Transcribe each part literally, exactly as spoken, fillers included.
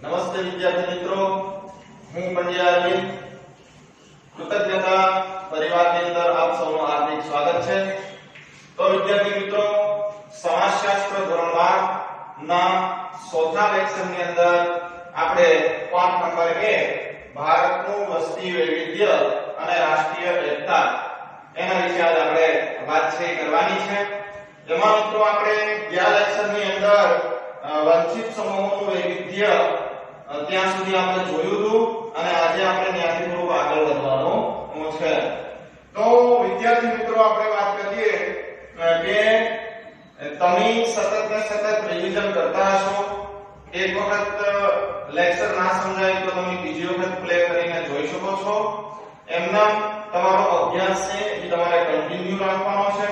નમસ્તે વિદ્યાર્થી મિત્રો, હું પંડ્યા અરવિંદ. કૃતજ્ઞતા પરિવારની અંદર આપ સૌનું હાર્દિક સ્વાગત છે. તો વિદ્યાર્થી મિત્રો, સમાજશાસ્ત્ર ધોરણ બાર ના ચોથા લેક્ચરની અંદર આપણે પાઠ નંબર એક ભારતનું વસ્તી વૈવિધ્ય અને રાષ્ટ્રીય એકતા એના વિશે આજે આપણે વાતચીત કરવાની છે. એમાં મિત્રો આપણે ગયા લેક્ચરની અંદર વંચિત સમૂહોનું વૈવિધ્ય ત્યાં સુધી આપણે જોયું હતું અને આજે આપણે ત્યાંથી થોડું આગળ વધવાનું છે. તો વિદ્યાર્થી મિત્રો, આપણે વાત કરીએ કે તમે સતત ને સતત રિવિઝન કરતા હશો. એક વખત લેક્ચર ના સમજાય તો તમે બીજી વખત પ્લે કરીને જોઈ શકો છો. એમના તમારો અભ્યાસ છે એ તમારે કન્ટિન્યુ રાખવાનો છે.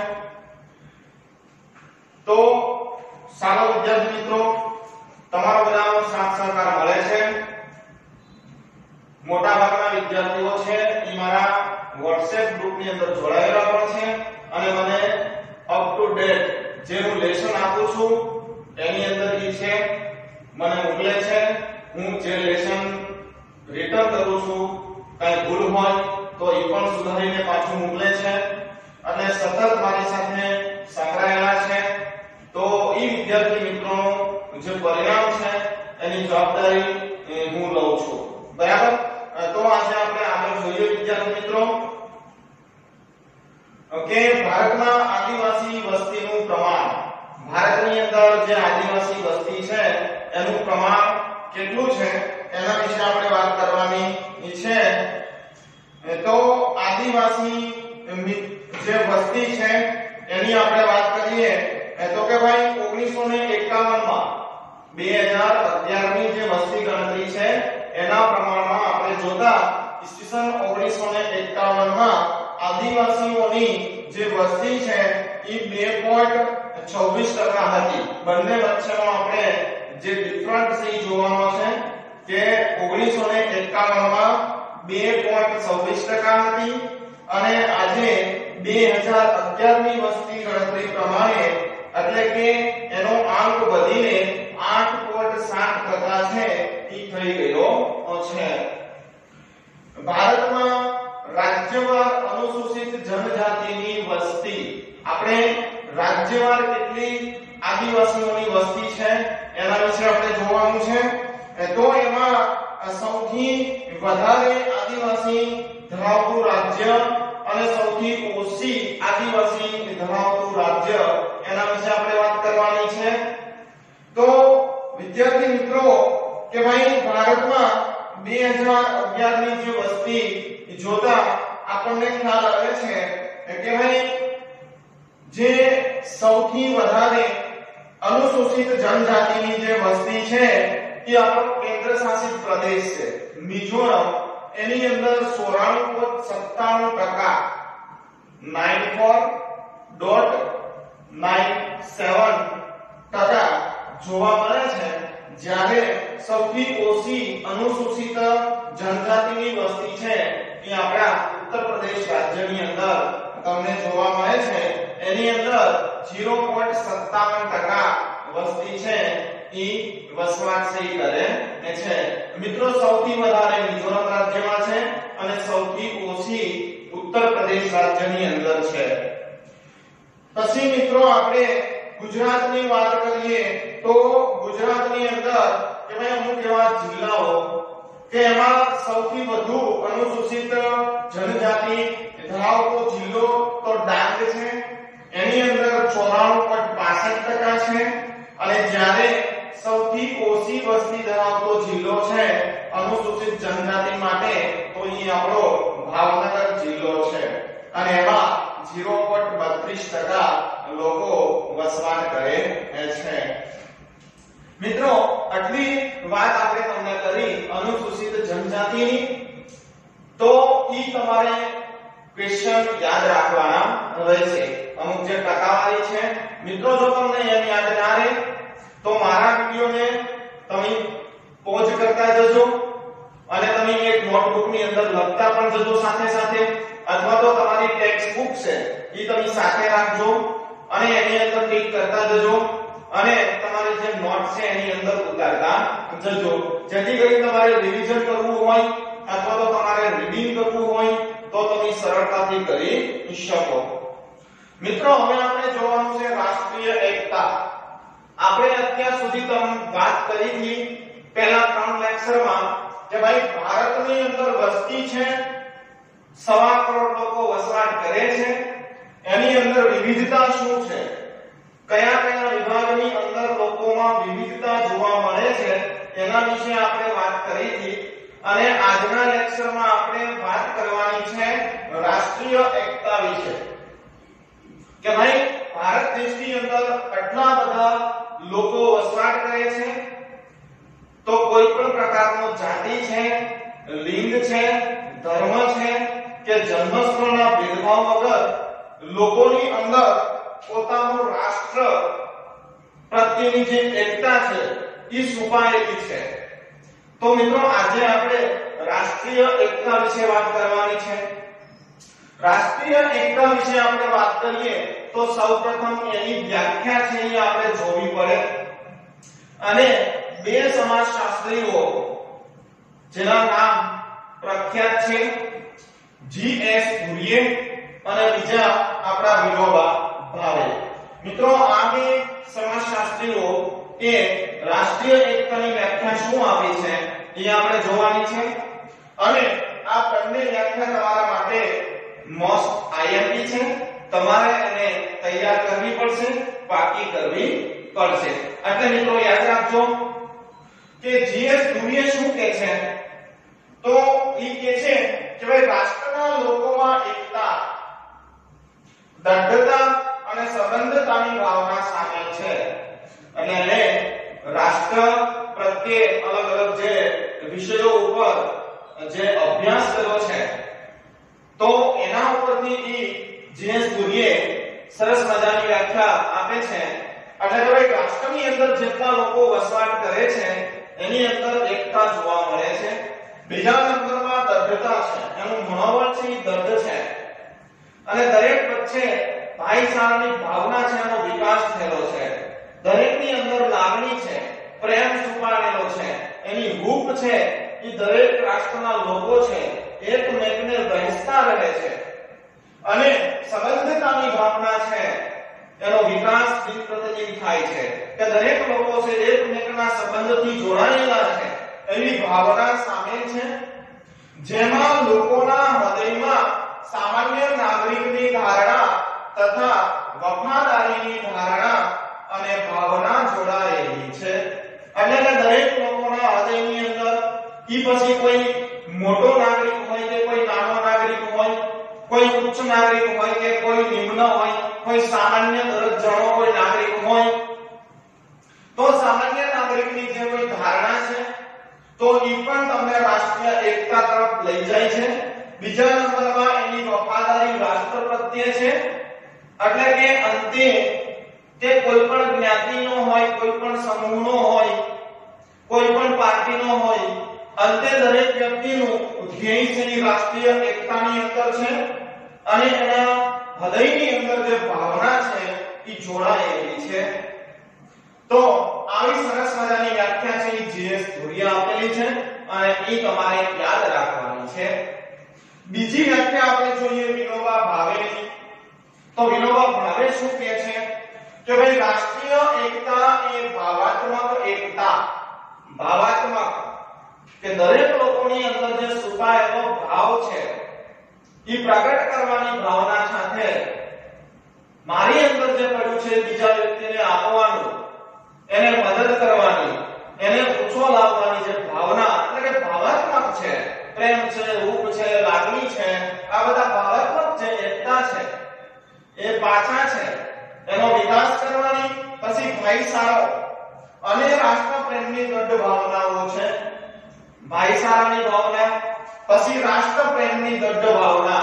તો સારો વિદ્યાર્થી મિત્રો, તમારો બધાનો સાથ સહકાર મળે છે. મોટા ભાગના વિદ્યાર્થીઓ છે એ મારા WhatsApp ગ્રુપની અંદર જોડાયેલા પણ છે અને મને અપ ટુ ડેટ જે હું લેસન આપું છું એની અંદર એ છે મને મોકલે છે. હું જે લેસન રિટર્ન કરું છું કઈ ભૂલ હોય તો એ પણ સુધારીને પાછું મોકલે છે અને સતત મારી સાથે સંકળાયેલા છે. તો એ વિદ્યાર્થી મિત્રોનું જે પરિણામ છે એની જવાબદારી હું લઉં છું. બરાબર? તો આજે આપણે આગળ જોઈએ વિદ્યાર્થી મિત્રો કે ભારતમાં આદિવાસી વસ્તીનું પ્રમાણ, ભારતની અંદર જે આદિવાસી વસ્તી છે એનું પ્રમાણ કેટલું છે એના વિશે આપણે વાત કરવાની છે. તો આદિવાસી જે વસ્તી છે એની આપણે વાત કરીએ તો કે ભાઈ ઓગણીસો એકાવન માં બે હજાર અગિયાર ની જે વસ્તી ગણતરી છે એના પ્રમાણમાં આપણે જોતા ઈસવીસન ઓગણીસો એકાવન માં આદિવાસીઓની જે વસ્તી છે એ બે પોઈન્ટ છવ્વીસ ટકા હતી. બંને વચ્ચેનો આપણે જે ડિફરન્સ છે એ જોવાનો છે કે ઓગણીસો એકાવન માં બે પોઈન્ટ છવ્વીસ ટકા હતી અને આજે બે હજાર અગિયાર ની વસ્તી ગણતરી પ્રમાણે એટલે કે એનો આંક વધીને આઠ પોઈન્ટ સાત ટકા છે એ થઈ ગયો છે. ભારતમાં રાજ્યવાર અનુસૂચિત જનજાતિની વસ્તી, આપણે રાજ્યવાર કેટલી આદિવાસીઓની વસ્તી છે એના વિશે આપણે જોવાનું છે. તો એમાં સૌથી વધારે આદિવાસી ધરાવતું રાજ્ય અને સૌથી ઓછી આદિવાસી ધરાવતું રાજ્ય એના વિશે આપણે વાત કરવાની છે. તો વિદ્યાર્થી મિત્રો કે ભાઈ ભારતમાં બે હજાર અગિયાર ની જે વસ્તી જોતા આપણને ખ્યાલ આવે છે કે ભાઈ જે સૌથી વધારે અનુસૂચિત જનજાતિની જે વસ્તી છે એ આપણો કેન્દ્ર શાસિત પ્રદેશ છે મિઝોરમ. એની અંદર ચોરાણું પોઈન્ટ સત્તાણું ટકા ચૌરાણું પોઈન્ટ નવ સેવન ટકા જોવા મળે છે. જ્યારે સૌથી ઓછી અનુસૂચિત જનજાતિની વસ્તી છે એ આપણા ઉત્તર પ્રદેશ રાજ્યની અંદર તમને જોવા મળે છે. એની અંદર ઝીરો પોઈન્ટ સત્તાવન ટકા વસ્તી છે એ વસવાટ કરે છે. મિત્રો, સૌથી વધારે મિઝોરમ રાજ્યમાં છે અને સૌથી ઓછી ઉત્તર પ્રદેશ રાજ્યની અંદર છે. પછી મિત્રો આપણે ગુજરાતની વાત કરીએ તો ગુજરાતની અંદર કે ભાઈ અમુક એવા જિલ્લાઓ કે એમાં સૌથી વધુ અનુસૂચિત જનજાતિ ધરાવતો જિલ્લો તો ડાંગ છે. એની અંદર ચોરાણું પોઈન્ટ પાસઠ ટકા છે અને જ્યારે સૌથી ઓછી વસ્તી ધરાવતો જિલ્લો છે અનુસૂચિત જનજાતિ માટે તો એ આપણો ભાવનગર જિલ્લો છે અને એમાં ઝીરો પોઈન્ટ બત્રીસ ટકા લોકો વસવાટ કરે છે. મિત્રો, આટલી વાત આપણે તમને કરી અનુસૂચિત જનજાતિની. તો ઈ તમારે ક્વેશ્ચન યાદ રાખવાના રહેશે. અમુક જે ટકાવારી છે મિત્રો, જો તમને એની યાદ ના રહે તો મારા વિડિયોને તમે પોઝ કરતા જજો અને તમે એક નોટબુક ની અંદર લખતા પણ જજો સાથે સાથે, અથવા તો તમારી ટેક્સ્ટ બુક છે એ તમે સાથે રાખજો અને એની અંદર ટીક કરતા જજો અને તમારી જે નોટ છે એની અંદર ઉતારતા જજો, જેથી કરીને તમારે રિવિઝન કરવું હોય અથવા તો તમારે રીડિંગ કરવું હોય તો તમે સરળતાથી કરી શકો. મિત્રો હવે આપણે જોવાનું છે રાષ્ટ્રીય એકતા. આપણે અત્યાર સુધી તમ વાત કરી હતી પહેલા ત્રણ લેક્ચરમાં કે ભાઈ ભારતની અંદર વસ્તી છે સવા કરોડ લોકો વસવાટ કરે છે, એની અંદર વિવિધતા શું છે, કયા કયા વિભાગની અંદર લોકોમાં વિવિધતા જોવા મળે છે એના વિશે આપણે વાત કરી હતી. અને આજના લેક્ચરમાં આપણે વાત કરવાની છે રાષ્ટ્રીય એકતા વિશે કે ભાઈ ભારત દેશની અંદર કેટલા બધા લોકો વસવાટ કરે છે, તો કોઈ પણ પ્રકારનો જાતિ છે, લિંગ છે, ધર્મ છે કે જન્મસ્થળના ભેદભાવ વગર લોકોની અંદર પોતાનું રાષ્ટ્ર પ્રત્યેની જે એકતા છે એ છુપાયેલી છે. તો મિત્રો આજે આપણે રાષ્ટ્રીય એકતા વિશે વાત કરવાની છે. રાષ્ટ્રીય એકતા વિશે આપણે વાત કરીએ તો સૌપ્રથમ એની વ્યાખ્યા છે એ આપણે જોવી પડે. અને બે સમાજશાસ્ત્રીઓ જેના નામ પ્રખ્યાત છે જી એસ ધુરીએ અને બીજા આપણા વિનોબા ભાવે. મિત્રો આ બે સમાજશાસ્ત્રીઓ એ રાષ્ટ્રીય એકતાની વ્યાખ્યા શું આપી છે એ આપણે જોવાની છે. અને આ બંને વ્યાખ્યા તમારા માટે મોસ્ટ આઈએમપી છે, તમારે એને તૈયાર કરવી પડશે, પાકી કરવી પડશે. એટલે મિત્રો યાદ રાખજો કે જીએસ ધુરીએ શું કહે છે, તો એ કહે છે કે ભાઈ રાષ્ટ્રના લોકોમાં એકતા, દૃઢતા અને સંબંધતાની ભાવના સામેલ છે. અને એને રાષ્ટ્ર પ્રત્યે અલગ અલગ જે વિષયો ઉપર જે અભ્યાસ કર્યો છે તો એના ઉપરથી ઈ જીએસ ધુરીએ સરસ મજાની વ્યાખ્યા આપે છે. એટલે કે ભાઈ રાષ્ટ્રની અંદર જેટલા લોકો વસવાટ કરે છે એની અંદર એકતા જોવા મળે છે. બીજા નંબરમાં દૃઢતા છે, એનું મનોબળ છે એ દૃઢ છે. અને દરેક વચ્ચે ભાઈચારાની ભાવના છે, એનો વિકાસ થયેલો છે. દરેકની અંદર લાગણી છે, પ્રેમ છુપાયેલો છે, એની હૂંફ છે એ દરેક રાષ્ટ્રના લોકો છે એકમેકને વહેંચતા રહે છે. અને સંબંધતાની ભાવના છે એનો વિકાસ દિન પ્રતિદિન થાય છે કે દરેક લોકો છે એકમેકના સંબંધથી જોડાયેલા છે એવી ભાવના સામેલ છે, જેમાં લોકોના હૃદયમાં સામાન્ય નાગરિકની ધારણા તથા વફાદારીની ધારણા અને ભાવના જોડાયેલી છે. એટલે દરેક લોકોના હૃદયની અંદર ઈ પછી કોઈ મોટો નાગરિક હોય કે કોઈ નાનો નાગરિક હોય, કોઈ ઉચ્ચ નાગરિક હોય કે કોઈ નિમ્ન હોય, કોઈ સામાન્ય દરજ્જાનો કોઈ નાગરિક હોય, તો સામાન્ય નાગરિકની જે કોઈ ધારણા છે તો ઈ પણ તમને રાષ્ટ્રીય એકતા તરફ લઈ જાય છે. બીજા નંબરમાં એની વફાદારી રાષ્ટ્ર પ્રત્યે છે. એટલે કે અંતે તે કોઈ પણ જ્ઞાતિનો હોય, કોઈ પણ સમૂહનો હોય, કોઈ પણ પાર્ટીનો હોય, અંતે દરેક વ્યક્તિનું ધ્યેય છે એ રાષ્ટ્રીય એકતાની અંદર છે. અને એના હૃદયની અંદર જે ભાવના છે એ જોડાયેલી છે. તો આવી સરસ મજાની વ્યાખ્યા છે એ જીએસ ધુરીએ આપેલી છે અને એ તમારે યાદ રાખવાની છે. બીજી વ્યાખ્યા આપણે જોઈએ વિનોબા ભાવેની. તો વિનોબા ભાવે શું કહે છે કે ભાઈ રાષ્ટ્રીય એકતા એ ભાવાત્મક એકતા, ભાવાત્મક કે દરેક લોકોની અંદર જે છુપાયેલો ભાવ છે એ પ્રગટ કરવાની ભાવના સાથે મારી અંદર જે પડ્યું છે બીજા વ્યક્તિને આપવાનું, એને મદદ કરવાની, એને ઊંચો લાવવાની જે ભાવના, એટલે કે ભાવાત્મક છે, પ્રેમ છે, રૂપ છે, લાગણી છે, આ બધા ભાવાત્મક જે એકતા છે એ પાછા છે, એનો વિકાસ કરવાની. પછી ભાઈચારો અને રાષ્ટ્ર પ્રેમની દૃઢ ભાવનાઓ છે. ભાઈચારાની ભાવના, પછી રાષ્ટ્ર પ્રેમની દૃઢ ભાવના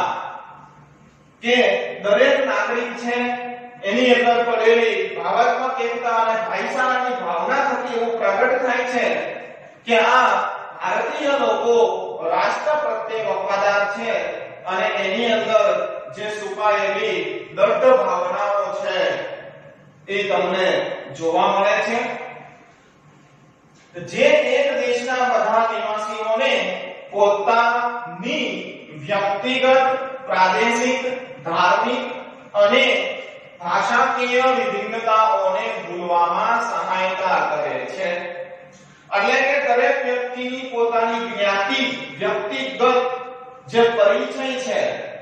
કે દરેક નાગરિક છે એની અંદર પડેલી ભાવાત્મક એકતા અને ભાઈચારાની ભાવના થકી એવું પ્રગટ થાય છે કે આ ભારતીય લોકો રાષ્ટ્ર પ્રત્યે વફાદાર છે અને એની અંદર જે છુપાયેલી દૃઢ ભાવનાઓ છે એ તમને જોવા મળે છે। જે એક દેશના બધા નિવાસીઓને પોતાની વ્યક્તિગત, પ્રાદેશિક, ધાર્મિક અને ભાષાકીય વિભિન્નતાઓને ભૂલવામાં સહાયતા કરે છે। એટલે કે દરેક વ્યક્તિની પોતાની જ્ઞાતિ, વ્યક્તિગત જે પરિચય છે,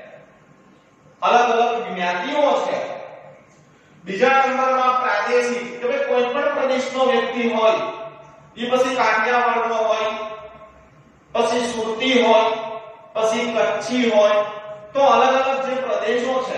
અલગ અલગ જ્ઞાતિઓ છે। બીજા નંબરમાં પ્રાદેશિક, કે ભાઈ કોઈ પણ પ્રદેશનો વ્યક્તિ હોય, એ પછી કાઠિયાવાડનો હોય, પછી સુરતી હોય, પછી કચ્છી હોય, તો અલગ અલગ જે પ્રદેશો છે।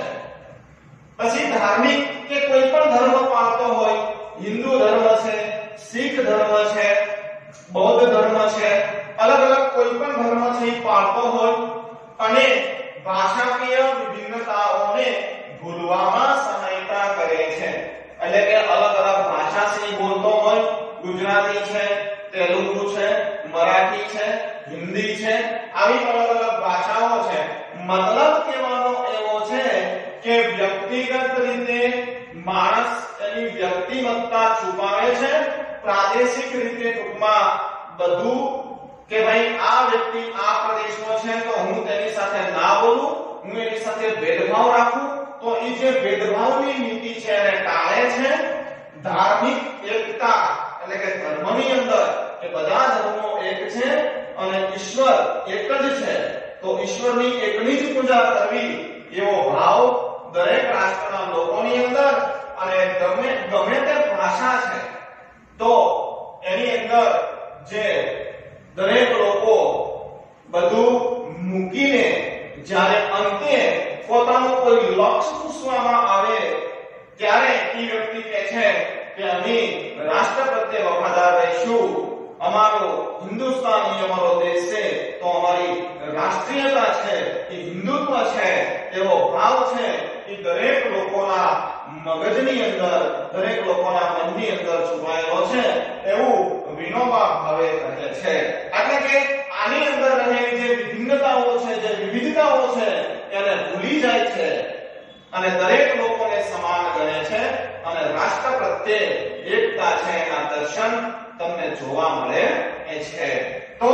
પછી ધાર્મિક, કે કોઈ પણ ધર્મ પાળતો હોય, હિન્દુ ધર્મ છે, શીખ ધર્મ છે, બૌદ્ધ ધર્મ છે, અલગ અલગ કોઈ પણ ધર્મ છે એ પાળતો હોય, અને ભાષાકીય વિભિન્નતાઓને ભૂલવામાં સહાયતા કરે છે। એટલે કે અલગ અલગ ભાષા છે બોલતો હોય, ગુજરાતી છે, તેલુગુ છે, મરાઠી છે, હિન્દી છે, આવી અલગ અલગ ભાષાઓ છે। મતલબ કહેવાનો એવો છે કે વ્યક્તિગત રીતે માણસ એની વ્યક્તિમત્તા છુપાવે છે, પ્રાદેશિક રીતે ટૂંકમાં બધું કે ભાઈ આ વ્યક્તિ આ પ્રદેશનો છે તો હું તેની સાથે ના બોલું, હું એની સાથે ભેદભાવ રાખું, તો એ જે ભેદભાવની નીતિ છે એને ટાળે છે। ધાર્મિક એકતા, એટલે કે ધર્મની અંદર કે બધા ધર્મો એક છે અને ઈશ્વર એક જ છે, તો ઈશ્વરની એકની જ પૂજા કરવી એવો ભાવ દરેક રાષ્ટ્રના લોકોની અંદર, અને ગમે ગમે તે ભાષા છે તો એની અંદર જે દરેક લોકો બધું મૂકીને જ્યારે અંતે પોતાનું કોઈ લક્ષ્ય પૂછવામાં આવે ત્યારે એ વ્યક્તિ કહે છે કે અમે રાષ્ટ્ર પ્રત્યે વફાદાર રહીશું, અમારો હિન્દુસ્તાન અમારો દેશ છે, તો અમારી રાષ્ટ્રીયતા છે એ હિન્દુત્વ છે એવો ભાવ છે એ દરેક લોકોના મગજની અંદર, દરેક લોકોના મનની અંદર છુપાયેલો છે, એવું વિનોબા ભાવે કહે છે। એટલે કે આની અંદર રહેલી જે વિભિન્નતાઓ છે, જે વિવિધતાઓ છે એને ભૂલી જાય છે અને દરેક લોકોને સમાન ગણે છે, અને રાષ્ટ્ર પ્રત્યે એકતા છે એના દર્શન તમને જોવા મળે છે। તો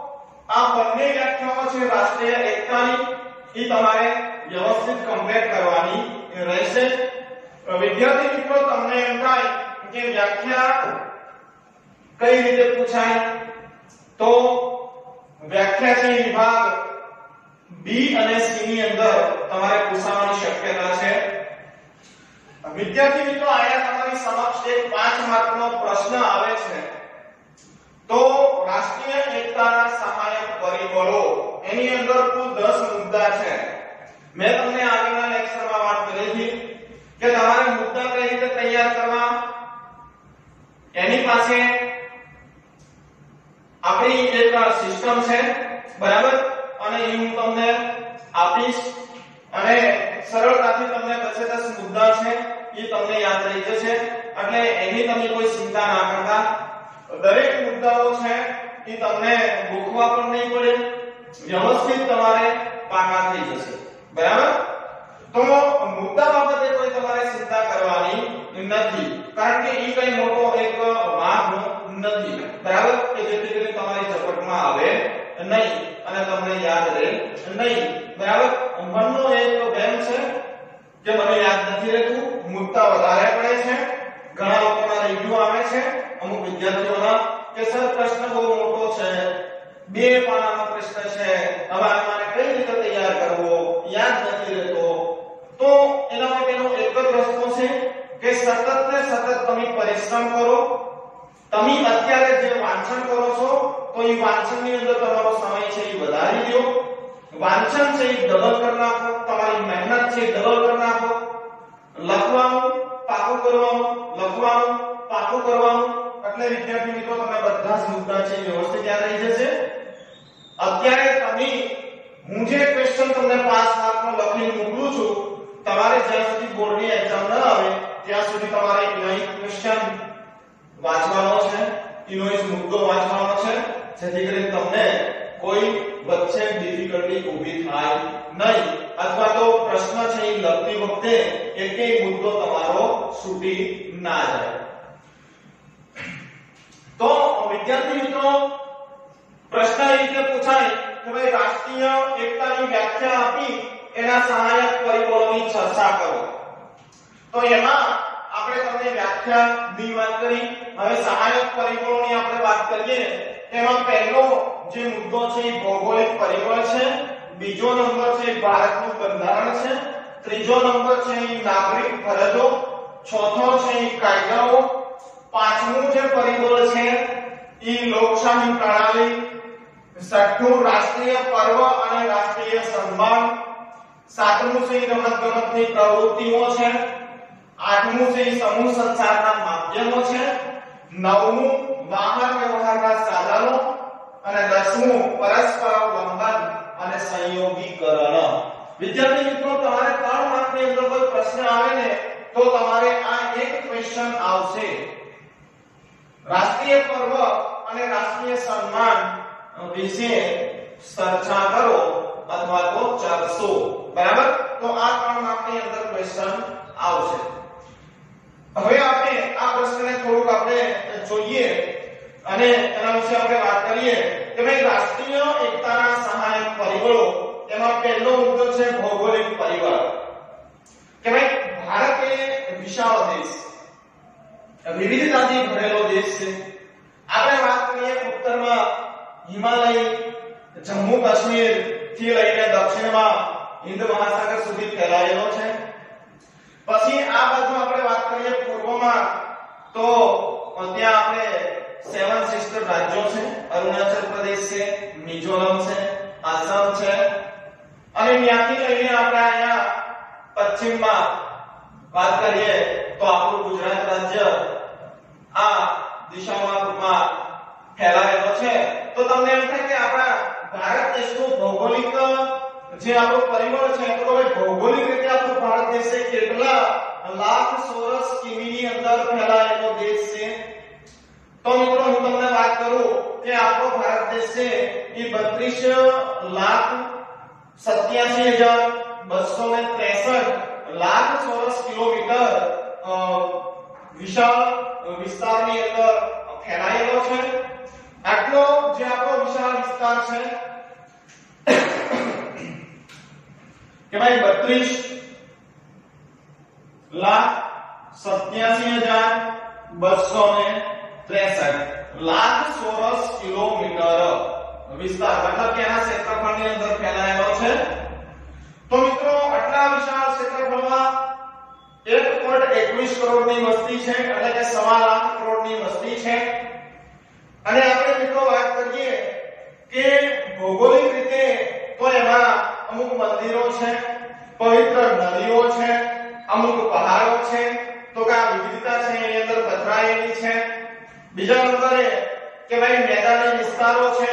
આ બંને વ્યાખ્યાઓ છે રાષ્ટ્રીય એકતાની, એ તમારે વ્યવસ્થિત કમ્પ્લીટ કરવાની રહેશે। વિદ્યાર્થી મિત્રો, તમને એમ થાય કે વ્યાખ્યા કઈ રીતે પૂછાય, તો વ્યાખ્યા છે વિભાગ બી અને સી ની અંદર તમારે પૂછવાની શક્યતા છે। વિદ્યાર્થી મિત્રો, આયા તમારી સમક્ષ એક પાંચ માર્કનો પ્રશ્ન આવે છે, તો રાષ્ટ્રીય એકતાના સહાયક પરિબળો એની અંદર કુલ દસ મુદ્દા છે। મેં તમને આગળના લેક્ચરમાં વાત કરી હતી કે તમારે મુદ્દા કઈ રીતે તૈયાર કરવા, એની પાસે આપણી એક સિસ્ટમ છે, બરાબર, અને એ હું તમને આપીશ અને સરળતાથી તમને દસે દસ મુદ્દા છે એ તમને યાદ રહી જશે, એટલે એની તમે કોઈ ચિંતા ના કરતા। દરેક મુદ્દાઓ છે એ તમને ગોખવા પણ નહીં પડે, વ્યવસ્થિત તમારે પાકા થઈ જશે, બરાબર। તો મુદ્દા બાબતે કોઈ તમારે ચિંતા કરવાની નથી, કારણ કે એ કઈ મોટો એક ભાગ નથી, બરાબર, કે જેથી કરીને તમારી ઝપટમાં આવે નહીં અને તમને યાદ રહે નહીં, બરાબર। મનનો એક ભેમ છે કે મને યાદ નથી રહેતું, મુદ્દા વધારે પડે છે, ઘણા લોકોના રિવ્યુ આવે છે અમુક વિદ્યાર્થીઓના કે સર પ્રશ્ન બહુ મોટો છે, બે પાનાનો પ્રશ્ન છે, હવે આને કઈ રીતે તૈયાર કરવો, યાદ નથી રહેતો। તો એના માટેનો એક જ રસ્તો છે કે સતત ને સતત તમે પરિશ્રમ કરો। તમે અત્યારે જે વાંચન કરો છો તો એ વાંચનની અંદર તમારો સમય છે એ વધારી દો, વાંચન છે એ ડબલ કરી નાખો, તમારી મહેનત છે એ ડબલ કરી નાખો, લખવાનું પાકું કરવાનું, લખવાનું પાકું કરવાનું, એટલે વિદ્યાર્થી મિત્રો તમે બધા જ મુદ્દા છે વ્યવસ્થિત યાદ રહી જશે। અત્યારે તમે હું જે ક્વેશ્ચન તમને પાંચ માર્કનો લખીને મોકલું છું, તમારે જ્યાં સુધી બોર્ડની એક્ઝામ ન આવે ત્યાં સુધી તમારે ઇનોઇઝ ક્વેશ્ચન વાંચવાનો છે, ઇનોઇઝ મુદ્દો વાંચવાનો છે, જેથી કરીને તમને કોઈ વચ્ચે ડિફિકલ્ટી ઊભી થાય નહીં, અથવા તો પ્રશ્ન છે એ લખતી વખતે એકેય મુદ્દો તમારો છૂટી ના જાય। તો વિદ્યાર્થી મિત્રો પ્રશ્ન એ રીતે પૂછાય કે ભાઈ રાષ્ટ્રીય એકતાની વ્યાખ્યા આપી એના સહાયક પરિબળોની ચર્ચા કરો. તો એમાં આપણે તમને વ્યાખ્યાની વાત કરી. હવે સહાયક પરિબળોની આપણે વાત કરીએ. એમાં પહેલો જે મુદ્દો છે એ ભૌગોલિક પરિબળ છે, બીજો નંબર છે ભારતનું બંધારણ છે, ત્રીજો નંબર છે એ નાગરિક ફરજો, ચોથો છે એ કાયદાઓ, પાંચમું જે પરિબળ છે એ લોકશાહી પ્રણાલી, છઠ્ઠું રાષ્ટ્રીય પર્વ અને રાષ્ટ્રીય સન્માન, સાતમું છે રમતગમતની પ્રવૃત્તિઓ છે, આઠમું છે સમૂહ સંચારના માધ્યમો છે, નવમું વાહન વ્યવહારના સાધનો અને દસમું પરસ્પર બંધન અને સંયોગીકરણ. વિદ્યાર્થી મિત્રો તમારે ત્રણ માર્કની અંદર કોઈ પ્રશ્ન આવે ને તો તમારે આ એક ક્વેશ્ચન આવશે. રાષ્ટ્રીય પર્વ અને રાષ્ટ્રીય સન્માન વિશે ચર્ચા કરો અથવા તો ચર્ચો. બરાબર? તો આ ત્રણ માર્કની અંદર ક્વેશ્ચન આવશે. હવે આપણે આ પ્રશ્નને થોડુંક આપણે જોઈએ અને એના વિશે આપણે વાત કરીએ કે ભાઈ રાષ્ટ્રીય એકતાના સહાયક પરિબળો. એમાં પહેલો મુદ્દો છે ભૌગોલિક પરિબળ. કે ભાઈ ભારત એ વિશાળ દેશ, વિવિધતાથી ભરેલો દેશ છે. આપણે વાત કરીએ ઉત્તરમાં હિમાલય, જમ્મુ કાશ્મીર થી લઈને દક્ષિણમાં હિન્દ મહાસાગર સુધી ફેલાયેલો છે. પછી આ બાજુ આપણે વાત કરીએ પૂર્વમાં તો ત્યાં આપણે સેવન સિસ્ટર રાજ્યો છે, અરુણાચલ પ્રદેશ છે, મિઝોરમ છે, આસામ છે, અને ત્યાંથી લઈને આપણે અહીંયા પશ્ચિમમાં વાત કરીએ તો આપણું ગુજરાત રાજ્ય આ દિશામાં ટૂંકમાં ફેલાયેલો છે. તો તમને એમ થાય કે આપણા ભારત દેશનું ભૌગોલિક જે આપણું પરિબળ છે તો હવે ભૌગોલિક રીતે આપણો ભારત દેશ કેટલા લાખ ચોરસ કિમીની અંદર ફેલાયેલો દેશ છે. તો મિત્રો હું તમને વાત કરું કે આપણો ભારત દેશ છે એ બત્રીસ લાખ સત્યાસી હજાર બસો ત્રેસઠ લાખ ચોરસ કિલોમીટર વિશાળ વિસ્તારની અંદર ફેલાયેલો છે. આટલો જે આપણો વિશાળ વિસ્તાર છે કે ભાઈ બત્રીસ લાખ સત્યાસી હજાર બસો ત્રેસઠ લાખ ચોરસ કિલોમીટર વિસ્તાર, મતલબ કે આ ક્ષેત્રફળની અંદર ફેલાયેલો છે. તો મિત્રો આટલા વિશાળ ક્ષેત્રફળમાં એક પોઈન્ટ એકવીસ કરોડની વસ્તી છે, એટલે કે સવા લાખ કરોડની વસ્તી છે. અને આપણે મિત્રો વાત કરીએ કે ભૌગોલિક રીતે તો એમાં અમુક મંદિરો છે, પવિત્ર નદીઓ છે, અમુક પહાડો છે. તો કે આ વિવિધતા છે એની અંદર પથરાયેલી છે. બીજા નંબરે કે ભાઈ મેદાની વિસ્તારો છે,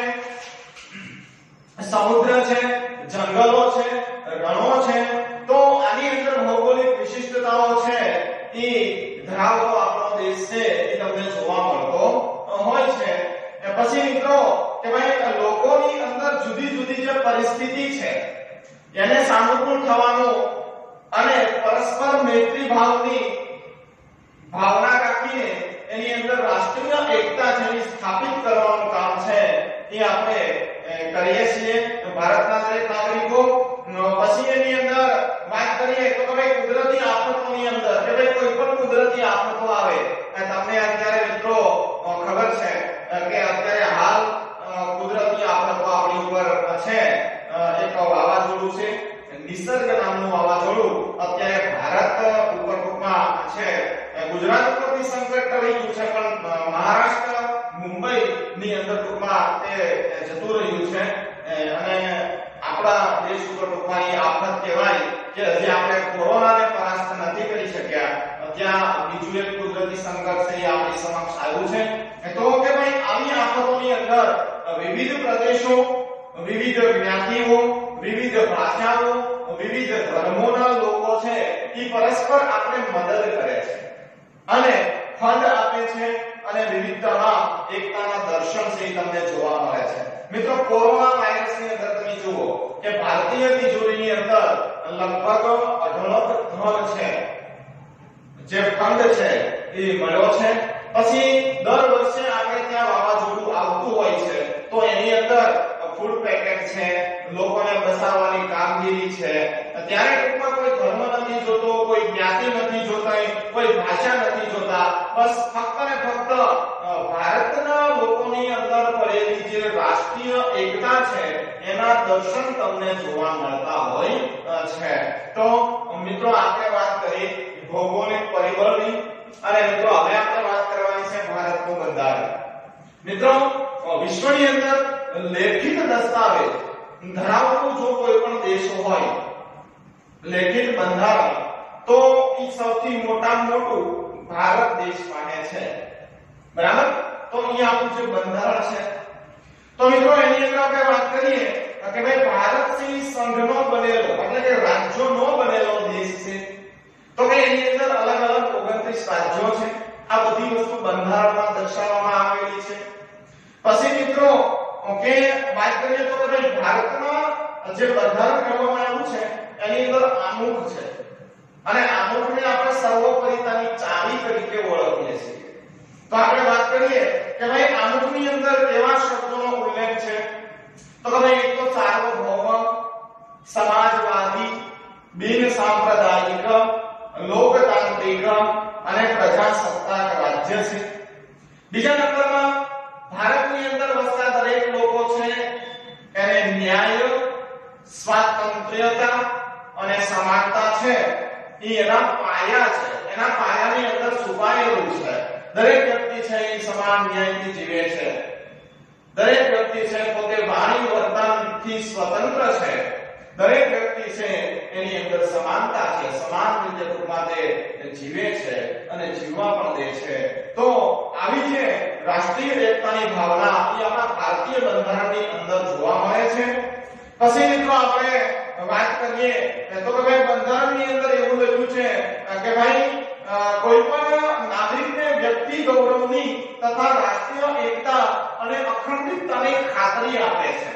સમુદ્ર છે, જંગલો છે, રણો છે. તો આની અંદર ભૌગોલિક વિશિષ્ટતાઓ છે એ ધરાવતો આપણો દેશ છે એ તમને જોવા મળતો હોય છે. પછી મિત્રો કે ભાઈ લોકોની અંદર જુદી જુદી જે પરિસ્થિતિ છે એને સાનુકૂળ થવાનું અને પરસ્પર મૈત્રી ભાવની ભાવના રાખીને એની અંદર રાષ્ટ્રીય એકતા જેની સ્થાપિત કરવાનું કામ છે એ આપણે કરીએ છીએ ભારતના દરેક નાગરિકો. પછી એની અંદર વાત કરીએ તો કે કુદરતી આફતોની અંદર કે ભાઈ કોઈ પણ કુદરતી આફતો આવે, તમને અત્યારે મિત્રો ખબર છે કે અત્યારે હાલ કુદરતી આફતો આપણી ઉપર છે. એક વાવાઝોડું છે, નિસર્ગ નામનું વાવાઝોડું અત્યારે ભારત ઉપર ટૂંકમાં છે. ગુજરાત ઉપરથી સંકટ ટળી ગયું છે પણ મહારાષ્ટ્ર મુંબઈ ની અંદર ટૂંકમાં તે જતું રહ્યું છે. અને આપણા દેશ ઉપર ટૂંકમાં આફત કહેવાય કે હજી આપણે કોરોનાને પરાસ્ત નથી કરી શક્યા. ત્યાં બીજું એક કુદરતી સંકટ છે એ આપણી સમક્ષ આવ્યું છે. તો કે ભાઈ આવી આફતોની અંદર વિવિધ પ્રદેશો, વિવિધ જ્ઞાતિઓ, વિવિધ ભાષાઓ, વિવિધ ધર્મોના લોકો છે એ પરસ્પર આપણે મદદ કરે છે અને ફંડ આપે છે અને વિવિધતામાં એકતાના દર્શન છે તમને જોવા મળે છે. મિત્રો કોરોના વાયરસની અંદર તમે જુઓ કે ભારતીય તિજોરીની અંદર લગભગ અઢળક ધન છે જે ફંડ છે એ મળ્યો છે. પછી દર વર્ષે આપણે ત્યાં વાવાઝોડું આવતું હોય છે તો એની અંદર ફૂડ પેકેટ છે, લોકોને બસાવવાની કામગીરી છે, ત્યારે ટૂંકમાં કોઈ ધર્મ નથી જોતો, કોઈ જ્ઞાતિ નથી જોતા, કોઈ ભાષા નથી જોતા, બસ ફક્ત ને ફક્ત ભારતના લોકોની અંદર પડેલી જે રાષ્ટ્રીય એકતા છે એના દર્શન તમને જોવા મળતા હોય છે. તો મિત્રો આપણે વાત કરી ભૌગોલિક પરિબળની અને મિત્રો હવે આપણે વાત કરવાની છે ભારતનું બંધારણ. મિત્રો વિશ્વની અંદર લેખિત દસ્તાવેજ ધરાવતો જો કોઈ પણ દેશ હોય લેખિત બંધારણ તો એ સૌથી મોટામાં મોટું ભારત દેશ પાસે છે. બરાબર? તો અહીં આપણું જે બંધારણ છે તો મિત્રો એની અંદર આપણે વાત કરીએ કે ભાઈ ભારત છે સંઘનો બનેલો એટલે કે રાજ્યોનો બનેલો દેશ છે. તો કે એની અંદર અલગ અલગ ઓગણત્રીસ રાજ્યો છે. આ બધી વસ્તુ બંધારણમાં દર્શાવવામાં આવેલી છે. પછી મિત્રો કે વાત કરીએ તો કે ભાઈ ભારતમાં જે બંધારણ કરવામાં આવ્યું છે એની અંદર આમુખ છે અને આમુખને આપણે સર્વોપરિતાની ચાવી તરીકે ઓળખીએ છીએ. તો આપણે વાત કરીએ કે ભાઈ આમુખની અંદર કેવા શબ્દોનો ઉલ્લેખ છે તો કે ભાઈ એક તો સાર્વભૌમ, સમાજવાદી, બિન સાંપ્રદાયિક, લોકતાંત્રિક અને પ્રજાસત્તાક રાજ્ય છે. બીજા નંબરમાં ભારતની અંદર વસતા દરેક લોકો છે એને ન્યાય, સ્વાતંત્ર્યતા અને સમાનતા છે એ એના પાયા છે. એના પાયાની અંદર છુપાયેલું છે. દરેક વ્યક્તિ છે એ સમાન ન્યાયથી જીવે છે. દરેક વ્યક્તિ છે પોતે વાણી વર્તનથી સ્વતંત્ર છે. દરેક વ્યક્તિ છે એની અંદર સમાનતા છે. સમાન રીતે ટૂંકમાં તે જીવે છે અને જીવવા પણ દે છે. તો આવી જે રાષ્ટ્રીય એકતાની ભાવના એ આપણા ભારતીય બંધારણની અંદર જોવા મળે છે. પછી મિત્રો આપણે વાત કરીએ તો કે ભાઈ બંધારણની અંદર એવું લખ્યું છે કે ભાઈ કોઈ પણ નાગરિકને વ્યક્તિ ગૌરવની તથા રાષ્ટ્રીય એકતા અને અખંડિતતાની ખાતરી આપે છે.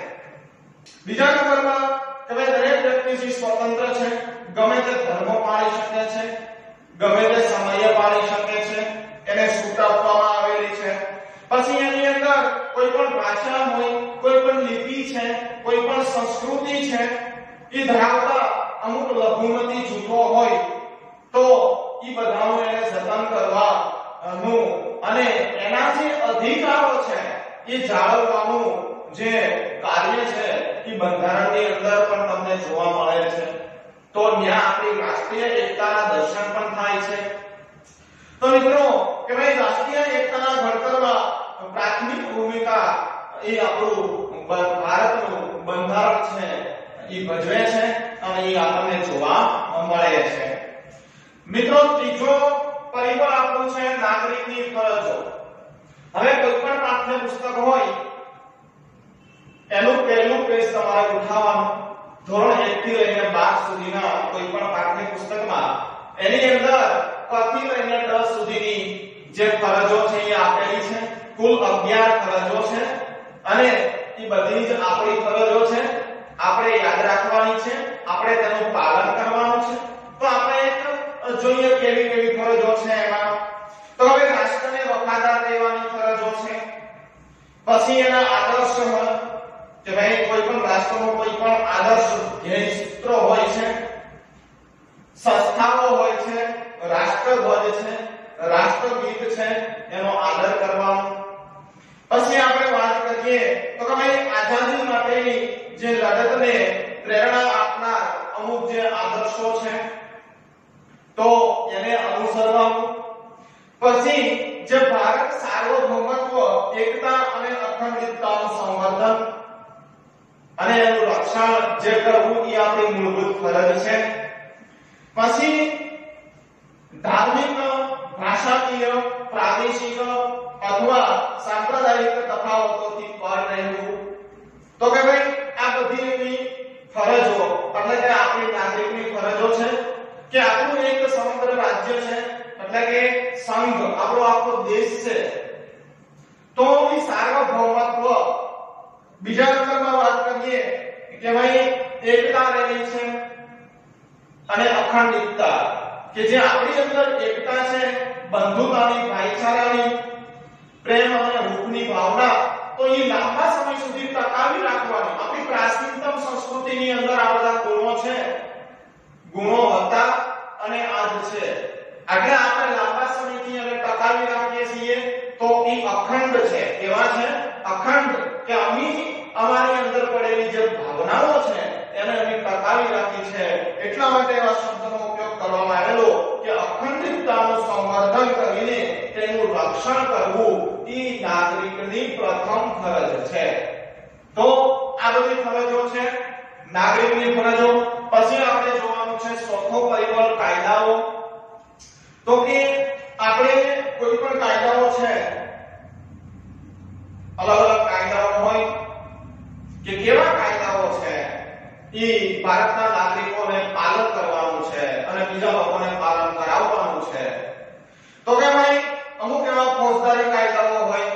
બીજા નંબરમાં કે ભાઈ દરેક વ્યક્તિ સ્વતંત્ર છે, ગમે તે ધર્મ પાળી શકે છે, ગમે તે સમયે પાળી શકે છે, એને છૂટ આપવામાં આવેલી છે. પછી એની અંદર કોઈ પણ ભાષા હોય, કોઈ પણ લિપિ છે, કોઈ પણ સંસ્કૃતિ છે એ ધરાવતા અમુક લઘુમતી જૂથો હોય તો એ બધાનું એને જતન કરવાનું અને એના જે અધિકારો છે એ જાળવવાનું જે કાર્ય છે એ બંધારણની અંદર પણ તમને જોવા મળે છે. તો ત્યાં આપણી રાષ્ટ્રીય એકતાના દર્શન પણ થાય છે. તો મિત્રો કે ભાઈ રાષ્ટ્રીય એકતાના ઘડતરમાં પ્રાથમિક ભૂમિકા એ આપણું ભારતનું બંધારણ છે એ ભજવે છે અને એ આપણને જોવા મળે છે. મિત્રો ત્રીજો પરિબળ આપણું છે નાગરિકની ફરજો. હવે કોઈ પણ પાઠ્યપુસ્તક હોય એનું પહેલું પેજ તમારે ઉઠાવવાનું. ધોરણ એક થી લઈને બાર સુધીના કોઈ પણ પાઠ્યપુસ્તકમાં એની અંદર ક થી લઈને દસ સુધીની જે ફરજો છે એ આપેલી છે. કુલ અગિયાર ફરજો છે અને એ બધી જ આપણી ફરજો છે. આપણે યાદ રાખવાની છે, આપણે તેનું પાલન કરવાનું છે. તો આપણે એક જોઈએ કેવી કેવી ફરજો છે એમાં. તો હવે રાષ્ટ્રને વફાદાર રહેવાની ફરજો છે. પછી એના આદર્શ કે ભાઈ કોઈ પણ રાષ્ટ્રનો કોઈ પણ આદર્શ ધ્યેય સૂત્ર હોય છે, સંસ્થાઓ હોય છે, રાષ્ટ્રધ્વજ છે, રાષ્ટ્રગીત છે, એનો આદર કરવાનો. પછી આપણે વાત કરીએ તો કે ભાઈ આઝાદી માટેની જે લડતને પ્રેરણા આપનાર અમુક જે આદર્શો છે તો એને અનુસરવાનું. પછી જે ભારત સાર્વભૌમત્વ, એકતા અને અખંડિતતાનું સંવર્ધન અને એનું રક્ષણ જે કરવું એ આપણી મૂળભૂત ફરજ છે. પછી ધાર્મિક, ભાષાકીય, પ્રાદેશિક અથવા સાંપ્રદાયિક તફાવતોથી પર રહેવું. તો કે ભાઈ આ બધી એવી ફરજો એટલે કે આપણી નાગરિકની ફરજો છે કે આપણું એક સમગ્ર રાજ્ય છે એટલે કે સંઘ આપણો આખો દેશ છે તો એ સાર્વભૌમત્વ. બીજા નંબરમાં વાત કરીએ કે ભાઈ એકતા રહેલી છે અને અખંડિતતા કે જે આપણી અંદર એકતા છે, બંધુતાની, ભાઈચારાની પ્રેમ અને હૂંફની ભાવના તો એ લાંબા સમય સુધી ટકાવી રાખવાની આપણી પ્રાચીનતમ સંસ્કૃતિની અંદર આ બધા ગુણો છે, ગુણો હતા અને આજ છે. એટલે આપણે લાંબા સમયથી અને ટકાવી રાખીએ છીએ તો એ અખંડ છે. કેવા છે? અખંડ. કે અમે અમારી અંદર પડેલી જે ભાવનાઓ છે એને અમે ટકાવી રાખી છે. એટલા માટે આ શબ્દનો ઉપયોગ કરવામાં આવેલો કે અખંડિતતાનું સંવર્ધન કરીને તેનું રક્ષણ કરવું એ નાગરિકની પ્રથમ ફરજ છે. તો આ બધી ફરજો છે નાગરિકની ફરજો. પછી આપણે જોવાનું છે ચોથો પરિબળ કાયદાઓ. તો કે આપણે કોઈ પણ કાયદાઓ છે, અલગ અલગ કાયદાઓ હોય કે કેવા કાયદાઓ છે એ ભારતના નાગરિકોને પાલન કરવાનું છે અને બીજા લોકોને પાલન કરાવવાનું છે. તો કે ભાઈ અમુક એવા ફોજદારી કાયદાઓ હોય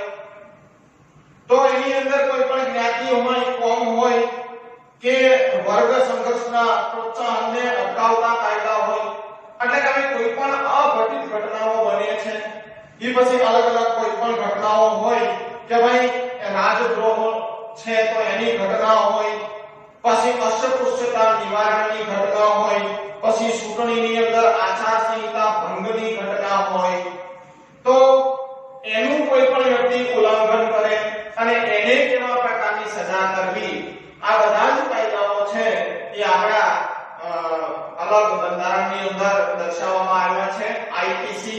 તો એની અંદર કોઈ પણ જ્ઞાતિ હોય, કોમ હોય કે વર્ગ સંઘર્ષના પ્રોત્સાહનને અટકાવતા કાયદા હોય. એટલે કે કોઈ પણ અઘટિત ઘટનાઓ બને છે એ પછી અલગ અલગ કોઈ પણ ઘટનાઓ હોય કે ભાઈ રાજદ્રોહ છે તો એની ઘટના હોય, પછી અસ્પૃશ્યતા નિવારણની ઘટના હોય, પછી ચૂંટણીની અંદર આચાર સંહિતા ભંગની ઘટના હોય, તો એનું કોઈ પણ વ્યક્તિ ઉલ્લંઘન કરે અને એને કેવા પ્રકારની સજા કરવી, આ બધા જ કાયદાઓ છે એ આપણા અલગ બંધારણની અંદર દર્શાવવામાં આવ્યા છે. આઈપીસી,